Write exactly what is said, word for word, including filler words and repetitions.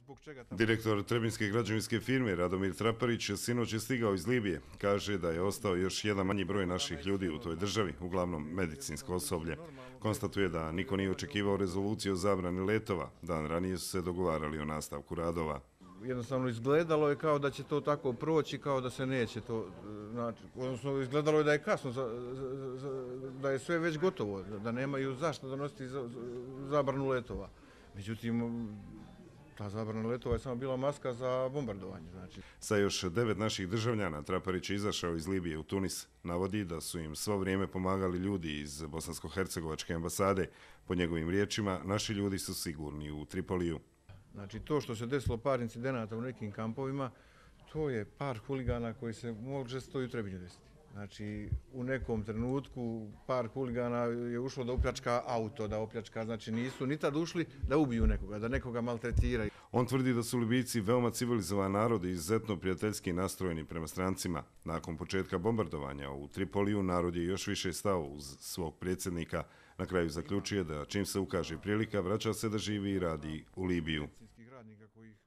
Direktor trebinjske građevinske firme Radomir Traparić sinoć je stigao iz Libije. Kaže da je ostao još jedan manji broj naših ljudi u toj državi, uglavnom medicinsko osoblje. Konstatuje da niko nije očekivao rezoluciju o zabrani letova. Dan ranije su se dogovarali o nastavku radova. Jednostavno izgledalo je kao da će to tako proći, kao da se neće to, znači, odnosno izgledalo je da je kasno, da je sve već gotovo, da nemaju zašto donositi zabranu letova. Međutim, ta zabrana letova je samo bila maska za bombardovanje. Znači. Sa još devet naših državljana Traparić je izašao iz Libije u Tunis. Navodi da su im svo vrijeme pomagali ljudi iz bosansko-hercegovačke ambasade. Po njegovim riječima, naši ljudi su sigurni u Tripoliju. Znači, to što se desilo par incidenata u nekim kampovima, to je par huligana koji se može sto i u Trebinju desiti. Znači, u nekom trenutku par huligana je ušlo da opljačka auto, da opljačka, znači nisu ni tad ušli da ubiju nekoga, da nekoga maltretiraju. On tvrdi da su Libijci veoma civilizovan narod i izuzetno prijateljski nastrojeni prema strancima. Nakon početka bombardovanja u Tripoliju narod je još više stao uz svog predsjednika. Na kraju zaključuje da čim se ukaže prilika, vraća se da živi i radi u Libiju.